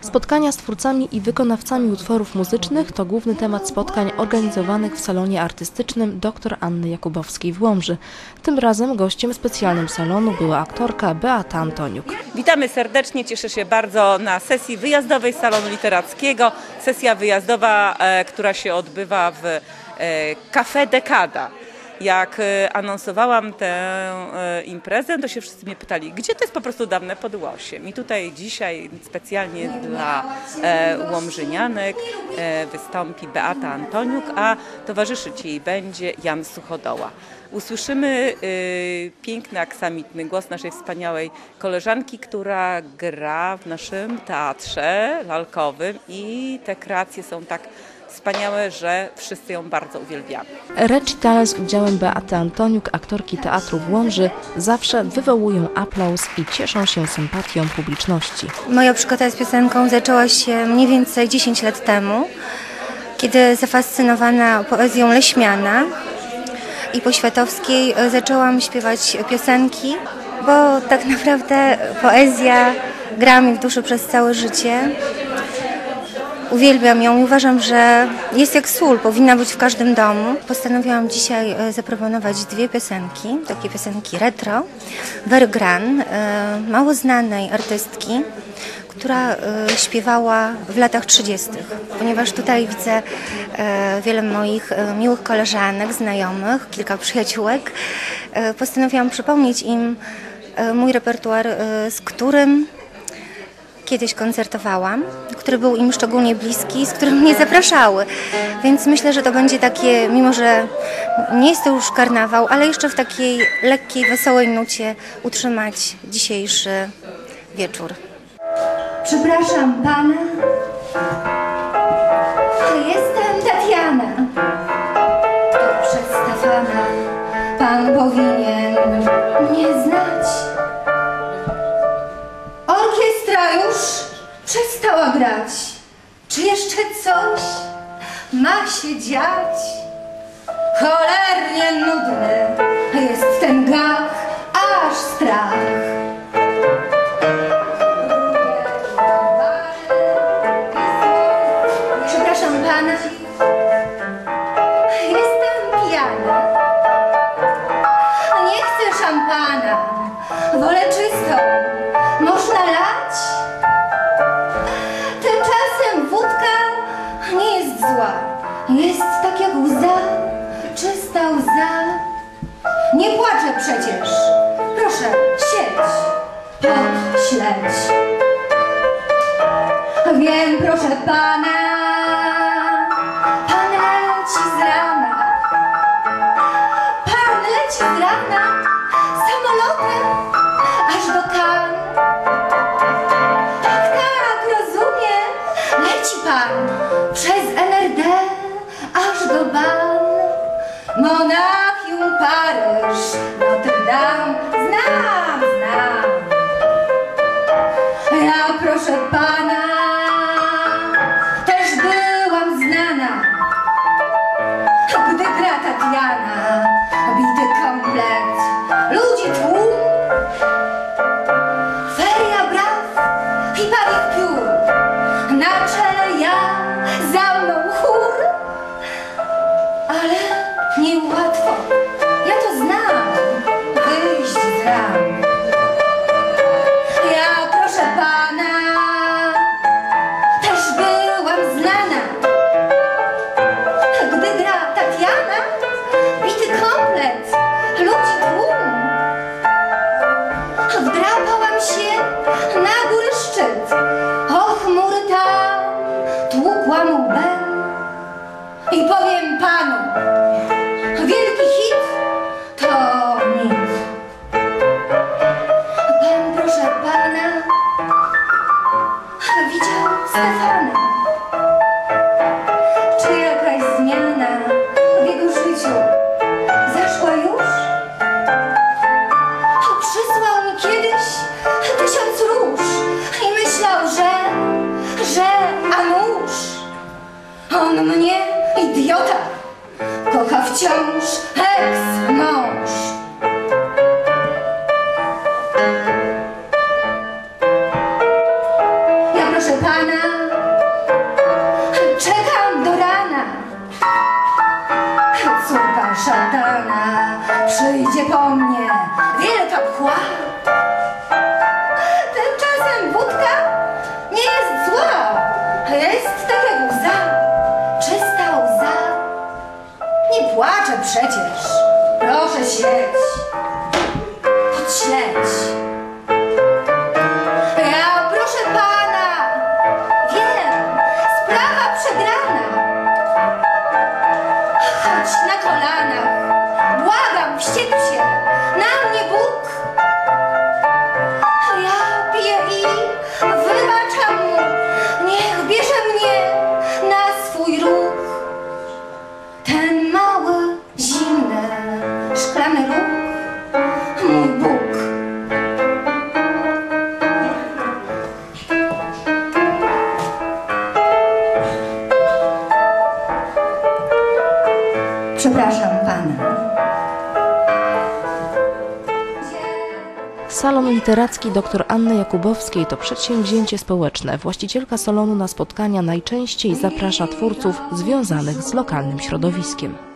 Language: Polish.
Spotkania z twórcami i wykonawcami utworów muzycznych to główny temat spotkań organizowanych w salonie artystycznym dr Anny Jakubowskiej w Łomży. Tym razem gościem specjalnym salonu była aktorka Beata Antoniuk. Witamy serdecznie, cieszę się bardzo na sesji wyjazdowej Salonu Literackiego. Sesja wyjazdowa, która się odbywa w Café Dekada. Jak anonsowałam tę imprezę, to się wszyscy mnie pytali, gdzie to jest po prostu dawne Podłosie. I tutaj dzisiaj specjalnie dla łomżynianek wystąpi Beata Antoniuk, a towarzyszyć jej będzie Jan Suchodoła. Usłyszymy piękny, aksamitny głos naszej wspaniałej koleżanki, która gra w naszym teatrze lalkowym i te kreacje są tak wspaniałe, że wszyscy ją bardzo uwielbiamy. Recitale z udziałem Beaty Antoniuk, aktorki teatru w Łomży, zawsze wywołują aplauz i cieszą się sympatią publiczności. Moja przygoda z piosenką zaczęła się mniej więcej 10 lat temu, kiedy zafascynowana poezją Leśmiana i Poświatowskiej zaczęłam śpiewać piosenki, bo tak naprawdę poezja gra mi w duszy przez całe życie. Uwielbiam ją i uważam, że jest jak sól, powinna być w każdym domu. Postanowiłam dzisiaj zaproponować dwie piosenki, takie piosenki retro. Very Gran, mało znanej artystki, która śpiewała w latach 30. Ponieważ tutaj widzę wiele moich miłych koleżanek, znajomych, kilka przyjaciółek, postanowiłam przypomnieć im mój repertuar, z którym kiedyś koncertowałam, który był im szczególnie bliski, z którym mnie zapraszały. Więc myślę, że to będzie takie, mimo że nie jest to już karnawał, ale jeszcze w takiej lekkiej, wesołej nucie utrzymać dzisiejszy wieczór. Przepraszam pana, jestem Tatiana. To przedstawiana, pan powinien mnie znać. Orkiestra już przestała grać. Czy jeszcze coś ma się dziać? Cholernie nudny jest ten gach, aż strach. Przepraszam pana, jestem pijana. Nie chcę szampana, wolę czystą. Można lać? Tymczasem wódka nie jest zła. Jest tak jak łza, czysta łza. Nie płaczę przecież. Proszę, siedź, śledź. Wiem, proszę pana, pan leci z rana. Pan leci z rana samolotem aż do Cannes. Leci pan przez NRD aż do Ban, Monachium, Paryż, Notre Dame. Znam. Ja proszę pana, też byłam znana, gdy gra Tatiana, bity komplet, ludzi tłum, feria braw i pawich piór. Na czele ja, za mną chór, ale niełatwo, ja to znam, wyjść z ram. Ja proszę pana, też byłam znana, gdy gra Tatiana, bity komplet, ludzi tłum. Wdrapałam się na góry szczyt, o chmury tam tłukłam łbem i powiem panu, wielki hit to nic. Pan, proszę pana, widział Stefana. Czy jakaś zmiana w jego życiu zaszła już? Przysłał mi kiedyś 1000 róż i myślał, że a nuż. On mnie, idiota, kocha wciąż eks-mąż. Ja proszę pana, pana, czekam do rana. Córka szatana przyjdzie po mnie, wielka pchła. Tymczasem wódka nie jest zła, jest tak jak łza, czysta łza. Nie płaczę przecież, proszę śledź, podśledź. Ja proszę pana, wiem, sprawa przegrana. Chodź na kolanach, błagam, wściekł się na mnie Bóg. Ja piję i wybaczam mu, niech bierze mnie na swój ruch. Ten mały, zimny, szklany ruch, mój Bóg. Przepraszam pana. Salon literacki dr Anny Jakubowskiej to przedsięwzięcie społeczne. Właścicielka salonu na spotkania najczęściej zaprasza twórców związanych z lokalnym środowiskiem.